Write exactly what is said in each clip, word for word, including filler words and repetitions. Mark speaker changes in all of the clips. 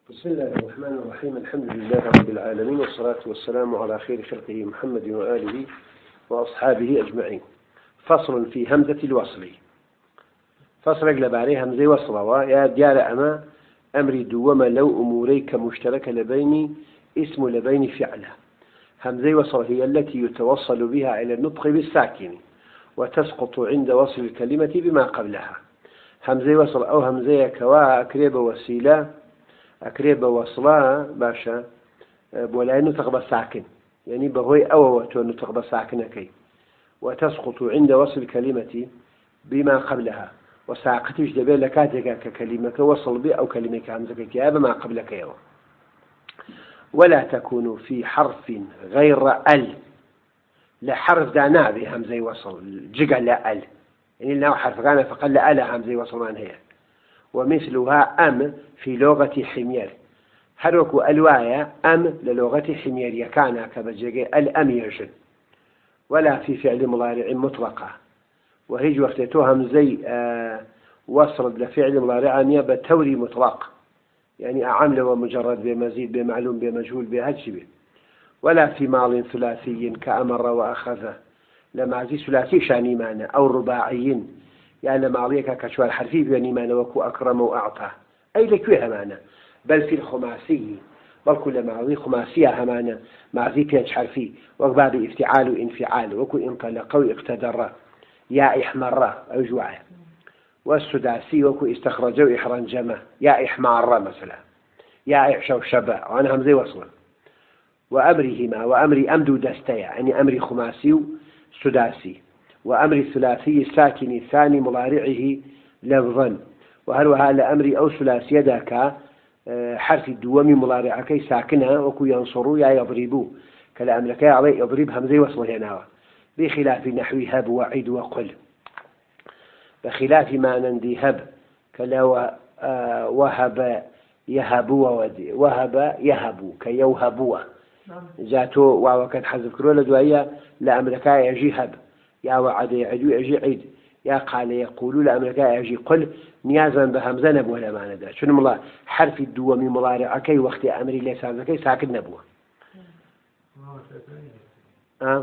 Speaker 1: بسم الله الرحمن الرحيم. الحمد لله رب العالمين، والصلاة والسلام على خير خلقه محمد وآله وأصحابه أجمعين. فصل في همزة الوصل. فصل لباري همزة وصل ويا ديار أما أمري دوما لو أموريك مشترك لبين اسم لبين فعله. همزة وصل هي التي يتوصل بها إلى النطق بالساكن وتسقط عند وصل الكلمة بما قبلها. همزة وصل أو همزة كوا أكريب وسيلة أكريب وصلها باشا ولا نطق بالساكن، يعني بهوي أو نطق بالساكن كي وتسقط عند وصل الكلمة بما قبلها، وساقطش دبي لكاتك ككلمة وصل بي أو كلمة همزة كياب ما قبلك يوم. ولا تكون في حرف غير ال، لحرف دانا بهمزة وصل جقع لا ال، يعني لو حرف غانا فقال لا لا همزة وصل من هي. ومثلها أم في لغة حمير، هروك الواية أم للغة حمير يكانا كبجيجي الأم يجن. ولا في فعل مضارع مطلقة، وهيج وقتها همزي آه وصل لفعل مضارع نيابة توري مطلق، يعني أعمل ومجرد بمزيد بمعلوم بمجهول بهجبه. ولا في ماض ثلاثي كأمر وأخذ، لمعزي ثلاثي شاني معنى أو رباعيين، يعني ماضيك كشوال حرفي بني معنى وكو أكرم وأعطى أي لكوها معنى. بل في الخماسي، بل كل ماضي خماسية معنى معزي بينش حرفي وقباب افتعال وانفعال وكو انطلق واقتدر يا إحمر أو جوعه. والسداسي وكو استخرج وإحرنجمه يا إحمار مثلا يا إحشوشبه، وأنا همزي وصلا. وأمرهما وأمر أمدو دستيا، يعني أمر خماسي سداسي، وأمر الثلاثي الساكن الثاني مضارعه لفظا. وهلوها لأمر أو ثلاثي ذاك حرف الدوام مضارع كي ساكنها وكو ينصروا يا يضربوا، كالأمر كي عليه يضرب همزي وصل هنا، بخلاف نحو هب وعد وقل. بخلاف ما نندي هب كلا وهب يهبوا وهب يهبوا كيوهبوا جاتو وكان حذف كرولا دوايا لأمريكا يجي هب، يا وعد يعدو يجي عيد، يا قال يقولوا لأمريكا يجي قل نيازا بهمزة نبوة لما ندى. شنو الله حرف الدوام مضارع كي وقت أمري ليس هذا كي ساكن نبوة. أه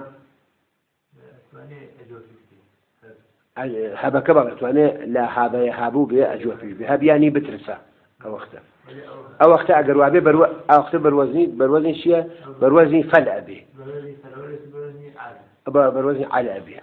Speaker 1: هذا كبرت وأنا لا هذا يهابوا بأجوف بهاب يعني بترسا أو وقته أو وقت أجر وابي برو أو وقت بروزني بروزني شيء بروزني فل أبي بروزني على أبي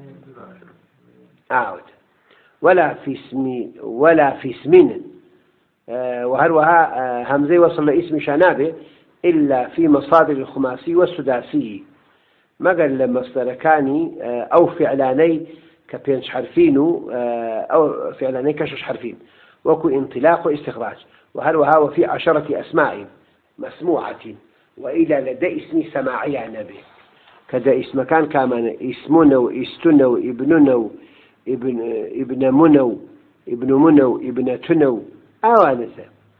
Speaker 1: عود. ولا في اسم ولا في اسم آه وهروها آه همزة وصل لاسم شنابه إلا في مصادر الخماسي والسداسي، ما قال لما مصدركاني آه أو فعلاني كبينش حرفين آه أو فعلاني كشش حرفين وكو انطلاق واستخراج. وهلوها وفي عشرة أسماء مسموعة وإلى لدى اسم سماعي نبي، كذا اسم كان كمان اسمنا استنا ابننا ابن ابن منو ابن منو ابنتنا أوانسة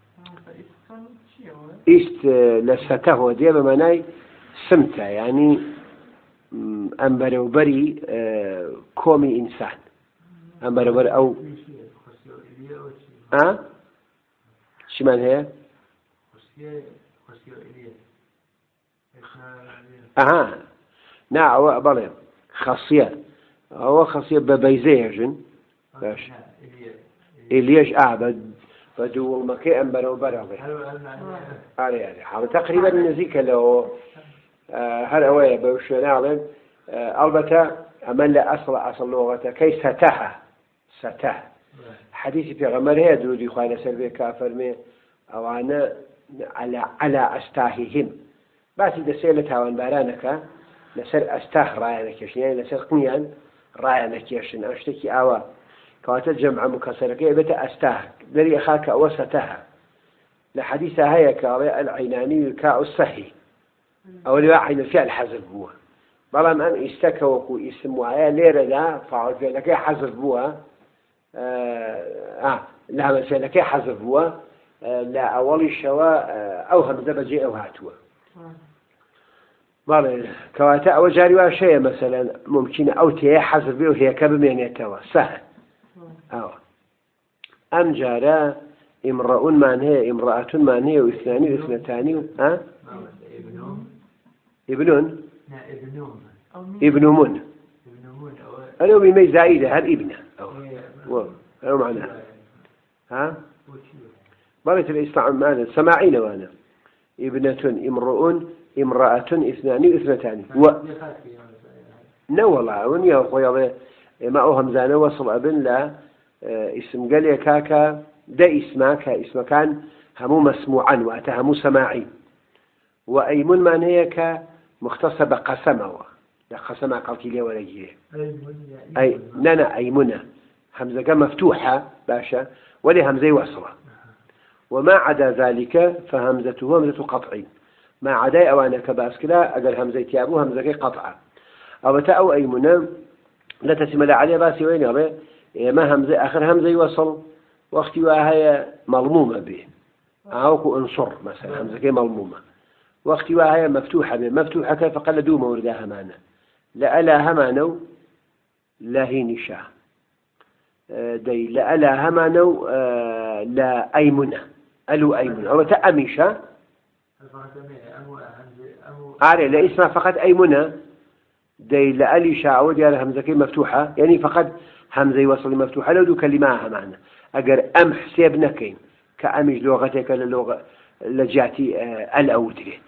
Speaker 1: است لسته ودي بمعنى سمته، يعني أمبر وبري كومي إنسان أمبر وبري أو أه شمان هي أها نعم بلى خاصية هو خاصية ببيزيجن باش إليش أعبد بدو مكي أمبر وبرغي علي علي حاول تقريبا نزيك له هل أوي بوش نعلم البته أمل أصل أصل لغته كي ستها ستها حديث في غمر هي درودي خوانا سلبي كافر مي أو أنا على على أستاههم بس إذا سيلتها وان بارانك لسر أستاه راينك يعني لسر قنيان راينك يشن أشتكي أوا كوات الجمع مكسرة كي بتا أستاه دري أخاك أوستها لحديثها هي كاري العيناني كاء الصحي أو اللي عين الفعل حذف بوها بلا من استكوكو اسم وعيا ليرة لا فعل فعلك حذف بوها آه لا مثلا كي حذفوا آه لا أول الشواء آه أو همزة بجي أو هاتوا بله كواتا أو جاري شيء مثلا ممكن أو تي حذف به وهي كبم يعني توا سهل أو أم جارا امرؤ معناه امرأة معناه واثنان واثنتان ها ابن ابن من أنا بمي زائدة هل ابنه أو أو معناها ها بارت الإسلام ماذا سماعين وانا ابنة امرؤ امرأة اثنان واثنتان و نو والله ونيا خويا ما أوهم زانه وصل ابن لا اسم قال يا كاكا ده اسمك اسم كان همو مسموعا وأتهمو سماعي وأيمن من هيك مختصة بقسمه لا قسمه قلت لي ولا جيه أي ننا أيمنة همزة مفتوحة باشا ولا همزة وصلة وما عدا ذلك فهمزته همزة قطع ما عدا أوانا كباسكلا أجل همزة تيابو همزة قطعة أو تا أو أيمنة لا تسمى عليه باسي وين يا ما همزة آخر همزة وصل وقت وهي مضمومة به أو انصر مثلا همزة كي مضمومة وقت وهي مفتوحة به مفتوحة فقال دو موردها معنا لا ألا همانو لا هي نشاء دي لا ألا همانو لا أيمنة ألو أيمنة أو تأميشة أعرف لا اسمها فقط أيمنة دي لا ألي شاء ودي على همزة كي مفتوحة يعني فقط همزة يوصل مفتوحة لو دو كلماها معنا أجر أم حساب نكين كأمج لغتك للغة لجاتي الأو تريد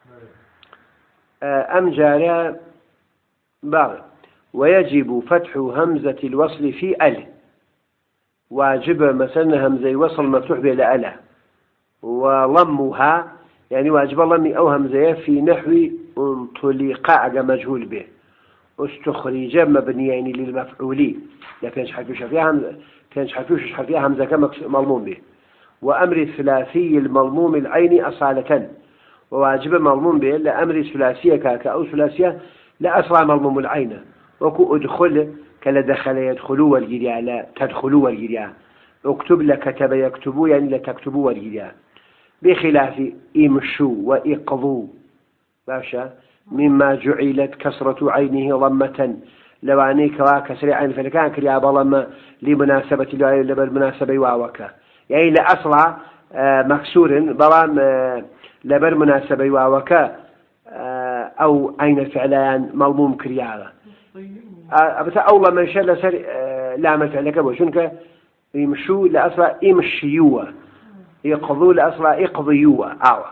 Speaker 1: أم جارة بعض ويجب فتح همزة الوصل في أل واجب مثلا همزة وصل مفتوح بلا ألا ولمها يعني واجب لمي أو همزة في نحو انطلقاء مجهول به استخرج مبنيين للمفعولين لا كانش حرفيش فيها همزة كانش حرفيش فيها همزة كما مضموم به وأمر الثلاثي المضموم العين أصالة وواجب مضموم به لأمر الثلاثية كاكا أو ثلاثية لا أصلا مضموم العين وكو أدخل كلا دخل يدخلوا والجرياء لا تدخلوا والجرياء اكتب لكتب يكتبوا يعني لا تكتبوا والجرياء بخلاف امشوا وإقضوا باشا مما جعلت كسرة عينه ضمة لو عنيك وكسر عين فلكان كريا ضمة لمناسبة لمناسبة واوكا يعني لا أصلا مكسور بلان لبر مناسبة واوكا أو أين الفعلان مضموم كريا أبدا أول من شاء لسر لا مثل كبو شنك يمشوا لأصلا يمشيوا يقضوا لأصلا يقضيوا أو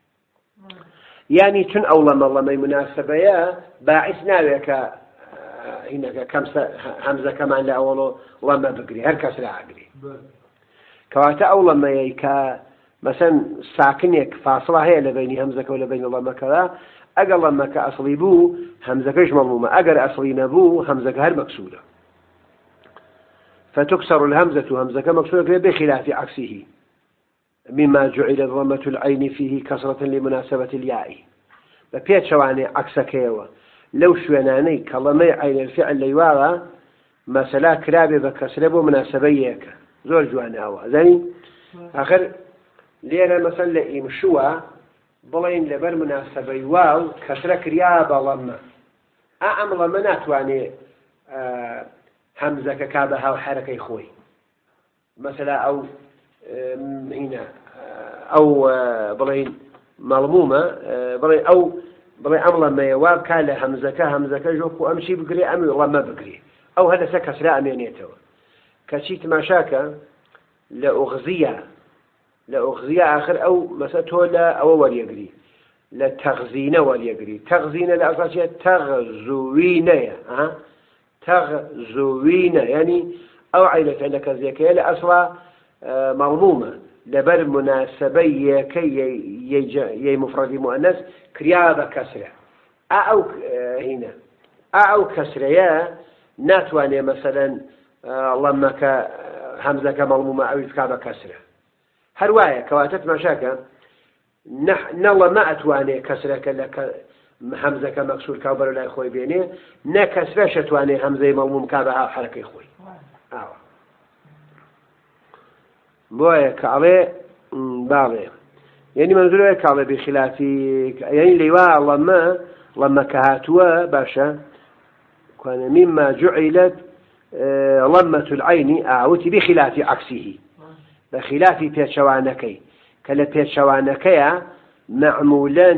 Speaker 1: يعني تن أول من الله ما مناسبة يا باعث ناويك هنا كم همزة كمان لا أوله لما بقري هر كسر عقري كواتا أول ما يكا مثلا ساكنك فاصلة هي لبين همزة ولا بين الله مكلا أقل لما كأصلي بو همزة كيش مضمومة أقل أصلي نبو همزة هر مكسورة فتكسر الهمزة همزة مكسورة بخلاف عكسه مما جعل ضمة العين فيه كسرة لمناسبة الياء ببيت شواني عكسك يوا لو شواناني كلمي عين الفعل ليواغا مثلا كرابي بكسربو مناسبيك زور جوانا أوا زين آخر ليرا مثلا لإمشوا بلين لبر مناسبة واو كسر كريابا لما أعم لما ناتواني آه همزة كابها وحركة خوي مثلا أو هنا أو بلين مضمومة بلين أو بلين أمر ما يواب كان همزة همزة جوك أمشي بقري أمي والله ما بقري أو هذا سكس لا أمينيته كشيت ما شاكا لأغزية لأغزية آخر أو مسأته لا أو وليقري لا تغزين وليقري تغزين لأساسية تغزوين ها تغزوين يعني أو عيلة عندك زيك لا أصلا مضمومة لبر مناسبية كي يي مفرد مؤنث كريابة كسرة أو هنا أو كسرة يا ناتواني مثلا لما ك همزة كمضمومة أو كابة كسرة هرواية كواتت مشاكل نح نلا ما أتواني كسرة كلك همزة كمكسور كابر لا يخوي بيني نكسرش أتواني همزة مضموم كابة حركة يخوي أو بويا كعلي باغي يعني منزله كعلي بخلاف يعني لواء لما لما كهاتوا باشا كان مما جعلت لمة العين أعوتي بخلاف عكسه بخلاف بيتشوانكي كلا بيتشوانكي معمولا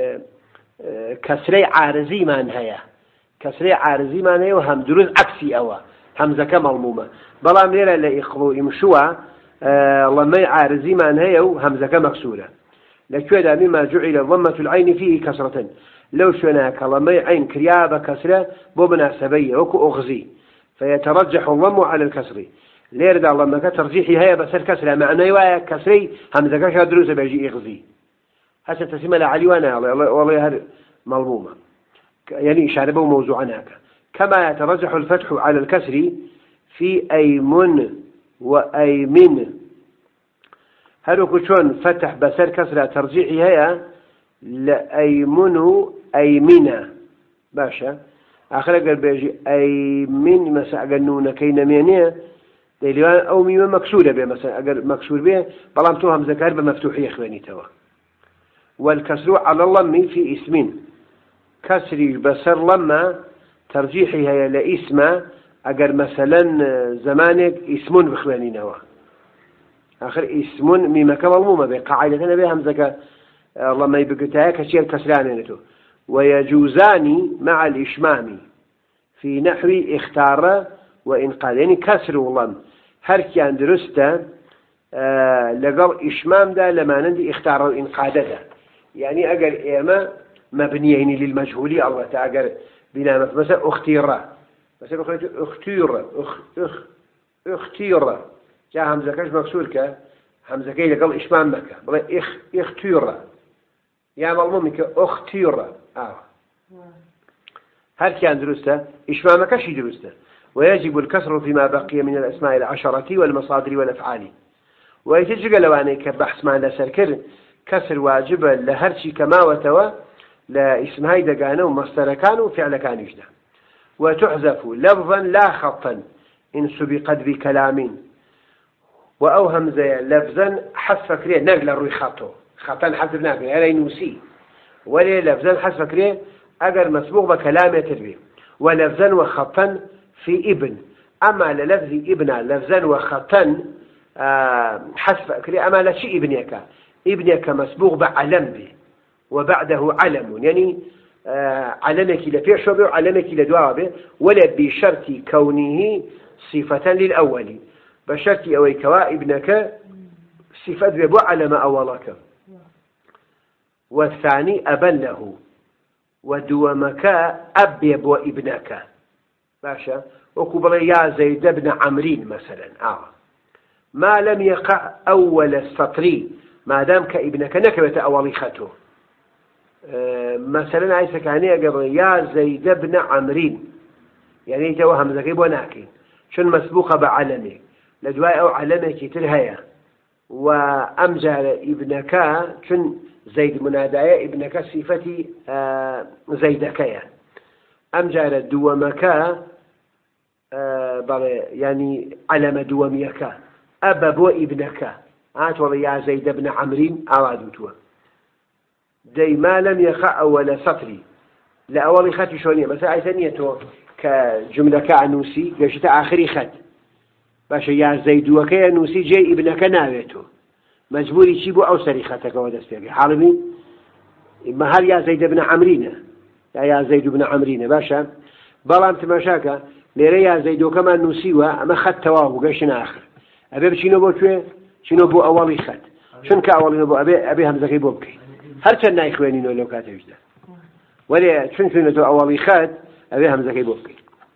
Speaker 1: كسري عارضي من هيا كسري عارضي من هيا وهم دروز عكسي أوا همزة كمضمومة بلا ميرا لإخلو يمشوا الله ما عارضي من هيا وهمزة كمكسورة لكذا مما جعل ضمة العين فيه كسرة لو شناك الله ما عين كريابة كسرة بمناسبية وكو أغزي فيترجح الضم على الكسر ليرد الله ما كترجيحي هيا بس الكسرة معنى ويا كسري همزة كشا دروز بيجي إغزي هسه تسمى لعلي وانا والله هذا مضمومة يعني شاربه موضوع هناك كما يترجح الفتح على الكسر في أيمن وأيمن هل كشون فتح بسر كسرة ترجيحي هيا لأيمن أيمنا باشا آخر قال بيجي أيمن مثلا قالوا كينا مينيه دليل أو ميم مكسورة به مثلا أقل مكسور به بلام تو همزة كهرباء مفتوحية إخواني توا والكسر على اللم في اسم كسر بسر لما ترجيحي هي لاسم أقل مثلا زمانك اسم بإخواني نوا آخر اسم ميم كمضمومة به قاعدة به همزة لما يبقتها كشيء الكسران نتو ويجوزان مع الإشمام في نحو اختار وإن قال يعني كسر والله هر كان درسته آه لقل إشمام ده لما نندي اختار وإن قادته يعني أقل إيما مبنيين للمجهولي الله تعالى بنا مثلا اختير مثلا اختير اخ اخ اختير جاء همزة كاش مكسور ك همزة كي لقل إشمام مكة بلا اخ اختير يا ملمومك اختير آه هل كان درسته إشمام كشي درسته ويجب الكسر فيما بقي من الأسماء العشرة والمصادر والأفعال ويتجق لوانيك بحث ما لسركر كسر واجب لهرشي كما وتوا لاسم هاي دقانا ومصدر كان وفعل كان يجده وتحذف لفظا لا خطا إن سبقت بكلام وأوهم زي لفظا حذف كريه نقل الروي خطه خطا حذف نقل هذا نوسي ولي لفظا حذف كريه أقل مسبوق بكلام يتربيه ولفظا وخطا في ابن أما للفظ ابن لفظا وخطا آه حذف كريه أما لا شيء ابنك ابنك مسبوق بعلم به وبعده علم يعني آه علمك لفيش به وعلمك لدوابه ولا بشرط كونه صفة للأول بشرط أو كوا ابنك صفة ببو علم أولك والثاني أبن له ودومك أب يبو ابنك باشا وكبر يا زيد بن عمرين مثلا آه. ما لم يقع أول السطر ما دام كابنك نكبت أوليخته آه مثلا عيسى كان يقول يا زيد بن عمرين يعني توهم ذكي وناكي شن مسبوقة بعلمك لدواء أو علمك تلهيا وأمجال ابنك شن زيد منادايا ابنك صفتي آه زيدكيا أمجال دومك آه يعني علم دوميك أبب ابنك عات والله يا زيد بن عمرين أرادوتوا دي ما لم يقع أول سطري لأول خط شونية مثلا عايزانيته كجملة كعنوسي قشت آخري خط باشا يا زيد وكي نوسي جاي ابنك ناويته مجبوري تجيبوا أو سري خطك ودس بيقي حالمي إما هل يا زيد بن عمرين يا يا زيد بن عمرين باشا بلام تماشاكا ليري يا زيد وكمان نوسيوا أما خط تواه قشنا آخر أبي بشينو بو شوي شنو بو أولي خط شن كأولي بو أبي أبي هم زكي بوبكي هل كنا إخواني لو كاتب جدا ولا شن شنو تو أولي خط أبي هم زكي بوبكي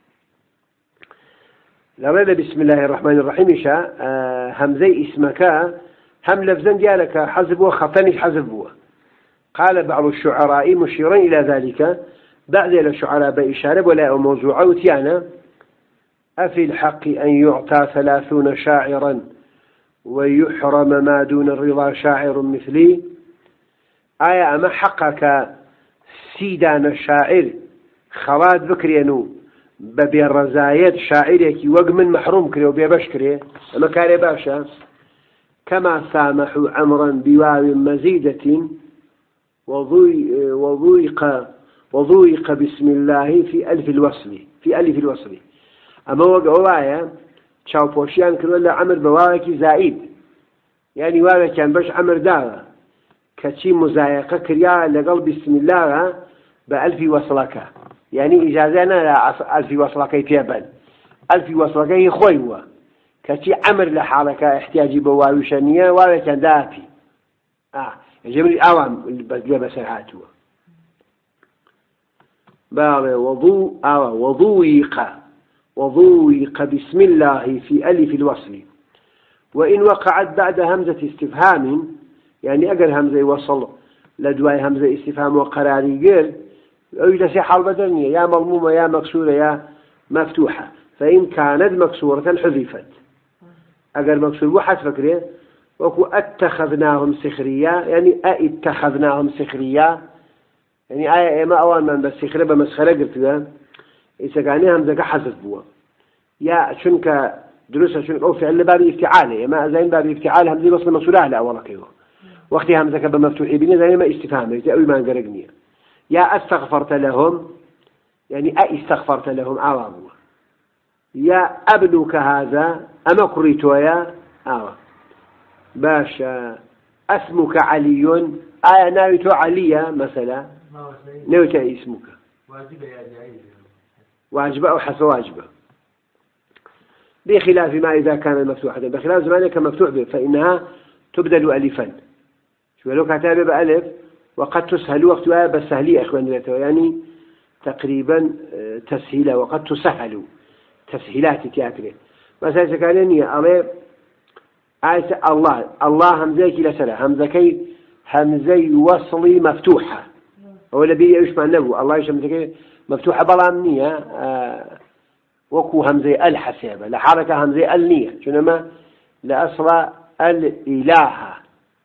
Speaker 1: لما بسم الله الرحمن الرحيم شاء آه همزي اسمك هم لفظا ديالك حذف وخطني حذف قال بعض الشعراء مشيرا إلى ذلك بعد الشعراء بإشارة ولا موضوع وتيانا أفي الحق أن يعطى ثلاثون شاعرا ويحرم ما دون الرضا شاعر مثلي آية أما حقك سيدان الشاعر خراد بكرينو ببي الرزايات شاعرك وقمن محروم كري وبيبش كري أما كاري باشا كما سامحوا عمرا بواو مزيدة وضيق وضيق بسم الله في ألف الوصل في ألف الوصل أما وقعوا آية تشاو بوشيان كرو لا عمر بواوك زائد يعني وانا كان باش عمر دارا كشي مزايقة كريا لقل بسم الله بألف وصلك يعني إجازنا لا ألف وصلك يتيبن ألف وصلك يخوي هو كشي عمر لحالك احتياجي بواوشانية وانا كان دافي آه جميل أوام بسرعاته باب وضوء أو وضويق وضويق بسم الله في ألف الوصل وإن وقعت بعد همزة استفهام يعني أجل همزة وصل لدواي همزة استفهام وقراري قل أو يجلس حال بدنية يا مضمومة يا مكسورة يا مفتوحة فإن كانت مكسورة حذفت أجل مكسور وحد فكره وكو اتخذناهم سخريا يعني اتخذناهم سخريا يعني آية ما أول من بس سخرة بمسخرة قلت له إذا كان همزة حذف بوا يا شنك دروسها شنك أو فعل باب افتعاله ما زين باب افتعال همزة وصل مكسورة لا والله كيوه وقت همزة بمفتوح بنا زي ما استفهام أول ما نقرقني يا استغفرت لهم يعني استغفرت لهم عواموا يا ابنك هذا أما كريتوا يا آه باشا اسمك علي آية ناويتو عليا مثلا ناويتو اسمك
Speaker 2: واجبة يا جائزة
Speaker 1: واجبة أو حس واجبة بخلاف ما إذا كان مفتوحا بخلاف زمانك مفتوح به فإنها تبدل ألفا شو لو كتابة بألف وقد تسهل وقتها بالسهلية إخواني يعني تقريبا تسهيلا وقد تسهل تسهيلات تأكله مثلا كان يني ألف آية الله الله همزيك لسلا همزكي همزي وصلي مفتوحة هو اللي بيش مع النبو الله يش همزكي مفتوحة بلا أمنية آه وكو همزي الحسابة لحركة همزي النية شنما لأصل الإله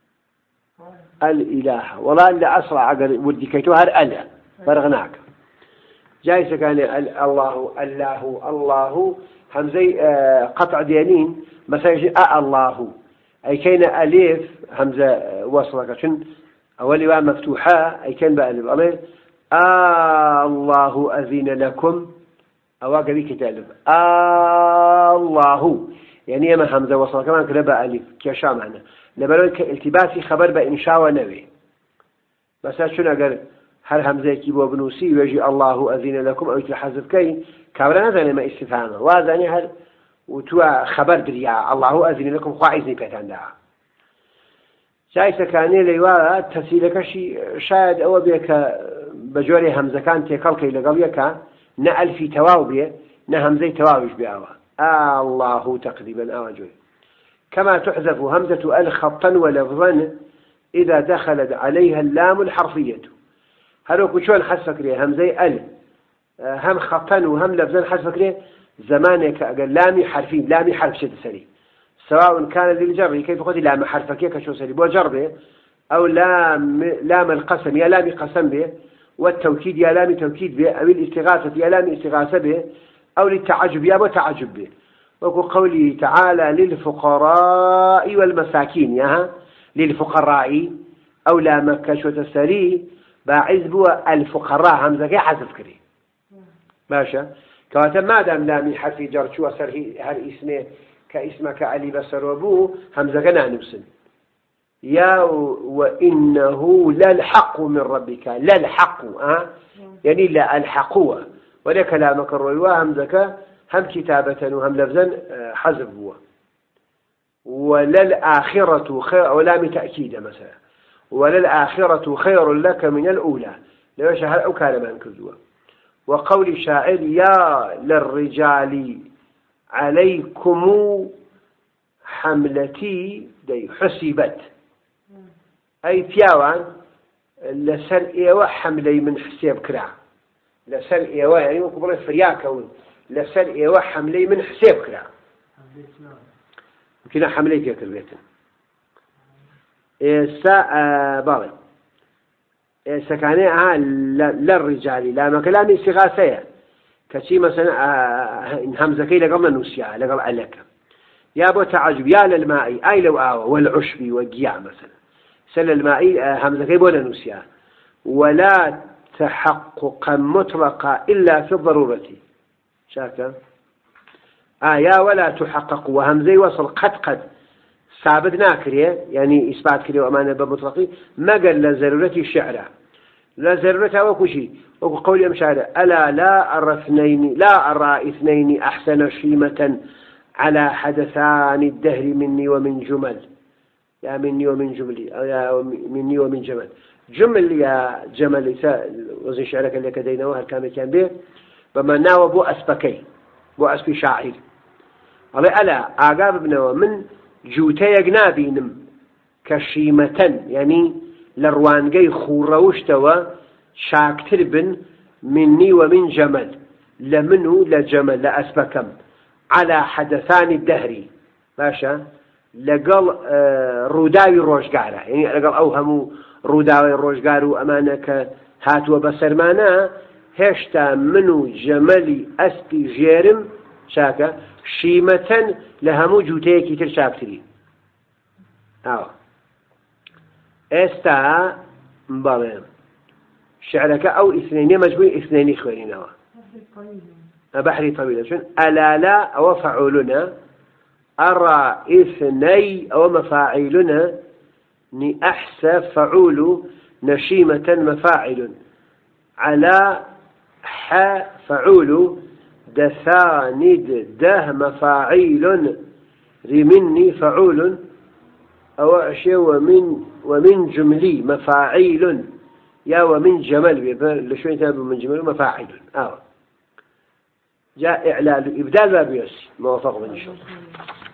Speaker 1: الإله والله اللي أسرع عقل ودي كيتوها الأله فرغناك جايسة كان الله الله الله همزي آه قطع ديانين مثلا أ الله أي كان ألف همزة وصلك شن أولي بقى مفتوحة أي كان بألف ألف آه الله أذن لكم أو قبي كتالف آه الله يعني أما همزة وصلك كمان كده بألف كشا معنا لبرون التباسي خبر بإنشاء ونوي مثلا شنو قال هل همزة كيبو بنوسي ويجي الله أذن لكم أو يتحذف كي كابرا نزل ما استفهامه وهذا هل وتوا خبر دريا الله أذن لكم خواعزني بيتان دعا شايسة كاني ليوالا تسيلك شي شاهد أو بيك بجوري همزة كان تيكالكي لقليك نأل في تواوبية نهمزي تواوش بأوا آه الله تقريبا أوا جوري كما تحذف همزة ال خطا ولفظا إذا دخلت عليها اللام الحرفية هلوكو شون حسفك ليه همزي ال هم خطا وهم لفظا حسفك ليه زمانك أقل لامي حرفين لامي حرف شد سري سواء كان للجر كيف قلت لام حرفك كشو سري بوجربه أو لام لام القسم يا لامي قسم به والتوكيد يا لامي توكيد به أو الاستغاثة يا لامي استغاثة به أو للتعجب يا وتعجب به وقو قوله تعالى للفقراء والمساكين ياها للفقراء أو لامك شو تسري باعز بوا الفقراء همزة كي حذف كري ماشا كواتا ما دام لامي حرفي جر شو أسر هر اسمه كاسمك علي بسر وابوه همزة كنا نبسن يا وإنه للحق من ربك للحق أه؟ يعني لا الحقوة ولا كلامك الرواية همزة هم كتابة وهم لفظا حذف هو وللآخرة خير ولام تأكيد مثلا وللآخرة خير لك من الأولى لو شهر أو كلمة كذوة وقول الشاعر يا للرجال عليكم حملتي دي حسبت أي تياوان لسر إيوة حملي من حساب كرا لسر إيوة يعني ممكن فرياكون لسر إيوة حملي من حساب كرا يمكن حملي فيها كربيتا إسا بالي سكانيها للرجال لا ما كلامي استغاثية كشي مثلا همزة كي لقمنا نسيا لقل عليك يا أبو تعجب يا للماء أي لو آوى والعشب والجياع مثلا سل الماء همزة كي بولا نسيا ولا تحققا مطلقا إلا في الضرورة شاكا آه يا ولا تحقق وهمزي وصل قد قد ثابت ناكريه يعني إثبات كريه وأمانة بمطلقي ما قال لضرورة الشعر لا ضرورة وكشي وقول أمشار ألا لا أرى اثنين لا أرى اثنين أحسن شيمة على حدثان الدهر مني ومن جمل يا مني ومن جملي يا مني ومن جمل جمل يا جمل وزن شعرك اللي كدينوها الكامل كان به بما ناوى بو أسبكي بو أسبي شاعر الله ألا أعقاب ابنه من جوتي يقنابينم كشيمة يعني لروانقي خوروشتوا شاكتر بن مني ومن جمل لمنه لجمل لأسبكم على حدثان الدهري باشا لقل آه روداوي روشقارة يعني لقل أوهموا روداوي روشقارو أمانك هاتوا بسرمانا هشتا منو جملي أسبي جيرم شاكا شيمة لهمو جوتيكي تر شاكتري أو استا مبالي شعرك أو اثنين مجموعي اثنين خوينينوا بحري طويلة شون ألا لا أو فعولنا أرى اثني أو مفاعيلنا ني أحسى فعول نشيمة مفاعل على ح فعول دثاند ده مفاعيل رمني فعول أو أشياء ومن ومن جملي مفاعيل يا ومن جمل لشوي تابع من جمل مفاعيل آه جاء إعلال إبدال باب يوسي موافق من الشرط